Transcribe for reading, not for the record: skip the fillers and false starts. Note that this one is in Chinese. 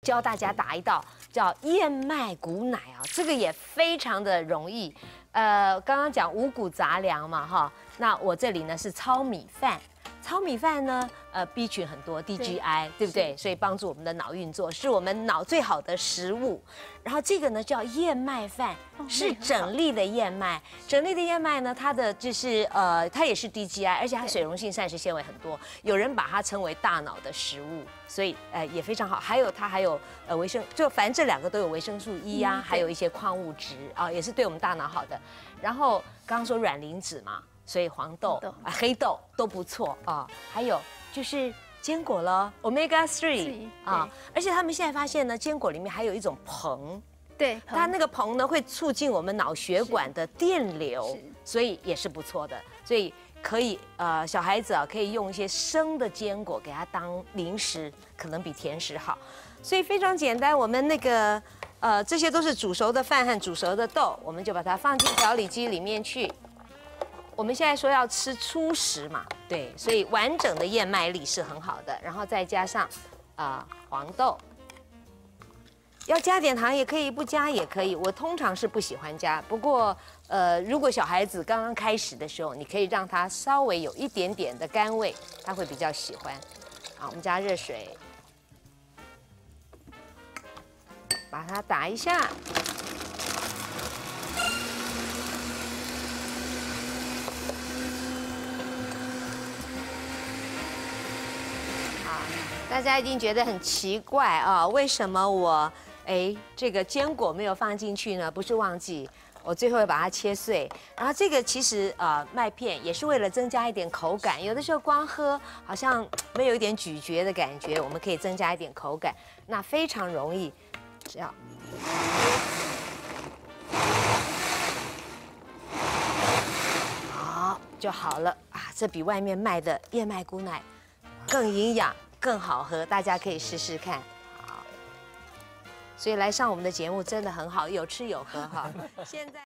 教大家打一道叫燕麦谷奶啊，这个也非常的容易。刚刚讲五谷杂粮嘛，哈，那我这里呢是糙米饭。糙米饭呢，B 群很多 ，DGI， 对不对？所以帮助我们的脑运作，是我们脑最好的食物。然后这个呢叫燕麦饭，是整粒的燕麦。整粒的燕麦呢，它的就是它也是 DGI， 而且它水溶性膳食纤维很多。有人把它称为大脑的食物，所以也非常好。还有它还有维生，就反正这两个都有维生素 E 啊，还有一些矿物质啊，也是对我们大脑好的。然后刚刚说卵磷脂嘛。所以黄豆、黑豆都不错啊，还有就是坚果了 ，Omega 3啊，而且他们现在发现呢，坚果里面还有一种硼， 对， 它那个硼呢会促进我们脑血管的电流，所以也是不错的，所以可以小孩子啊可以用一些生的坚果给他当零食，可能比甜食好，所以非常简单，我们那个这些都是煮熟的饭和煮熟的豆，我们就把它放进调理机里面去。我们现在说要吃粗食嘛，对，所以完整的燕麦粒是很好的，然后再加上黄豆，要加点糖也可以，不加也可以。我通常是不喜欢加，不过如果小孩子刚刚开始的时候，你可以让他稍微有一点点的甘味，他会比较喜欢。好，我们加热水，把它打一下。大家一定觉得很奇怪啊，为什么我这个坚果没有放进去呢？不是忘记，我最后会把它切碎。然后这个其实麦片也是为了增加一点口感，有的时候光喝好像没有一点咀嚼的感觉，我们可以增加一点口感。那非常容易，只要好就好了啊！这比外面卖的燕麦谷奶更营养。更好喝，大家可以试试看。好，所以来上我们的节目真的很好，有吃有喝哈。现在。